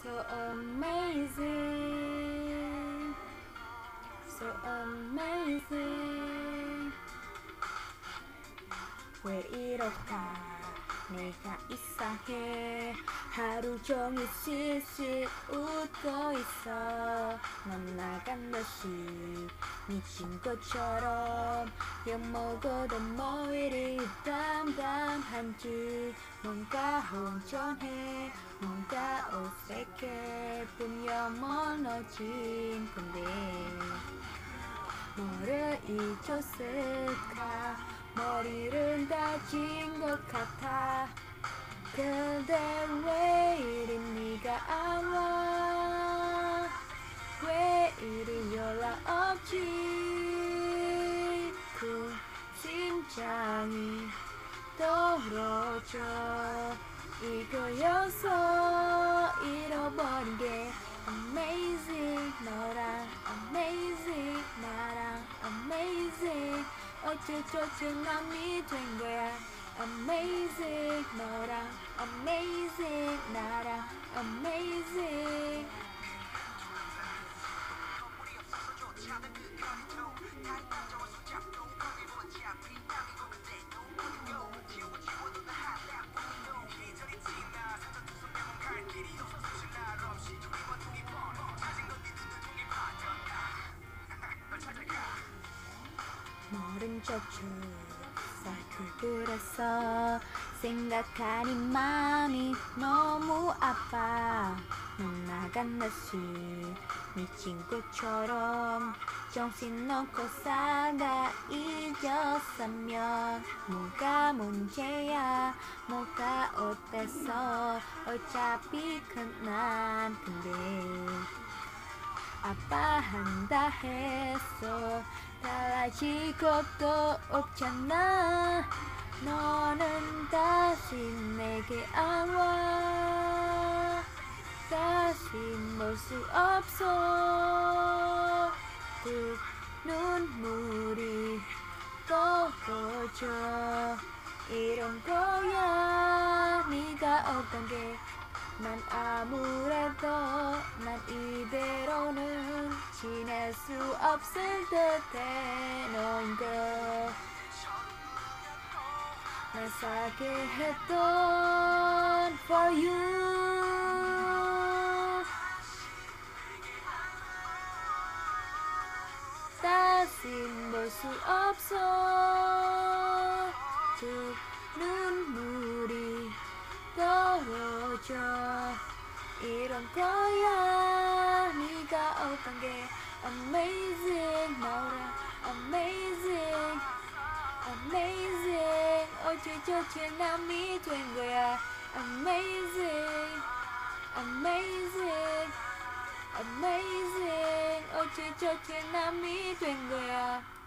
So amazing, so amazing. 왜 이럴까 내가 이상해. 하루 종일 실실 웃고 있어. 넌 나간 듯이 미친 것처럼 욕먹어도 뭐 이리 담담한지. 뭔가 혼전해, 뭔가 어색해. 분명 멀어진 건데 너를 잊었을까. 머리를 다친 것 같아. 근데 왜 이리 네가 안 와. 왜 이리 연락 없지. 그 심장이 떨어져. 이거여서 잃어버린 게 amazing. 너랑 amazing, 나랑 amazing. 어째저째 남이 된 거야. amazing. 너랑 amazing, 나랑 amazing. 모른 척해 살피그랬어. 생각하니 마음이 너무 아파. 넌 나간 듯이 미친 것처럼 정신 놓고 살다 잊었으면 뭐가 문제야. 뭐가 어때서 어차피 난 근데 아빠한다 했어. 달라질 것도 없잖아. 너는 다시 내게 안 와. 다시 볼 수 없어. 그 눈물이 떨어져. 이런 거야 네가 어떤 게. 난 아무래도 난 이대로는 지낼 수 없을 듯해. 너인 걸 날 살게 했던 for you. 다시 볼 수 없어. 그 눈물이 떨어져. 이런 거야 네가 어떤 게 amazing. 너랑 amazing, amazing. 어째저째 남이 된 거야. amazing, amazing, amazing. 어째저째 남이 된 거야.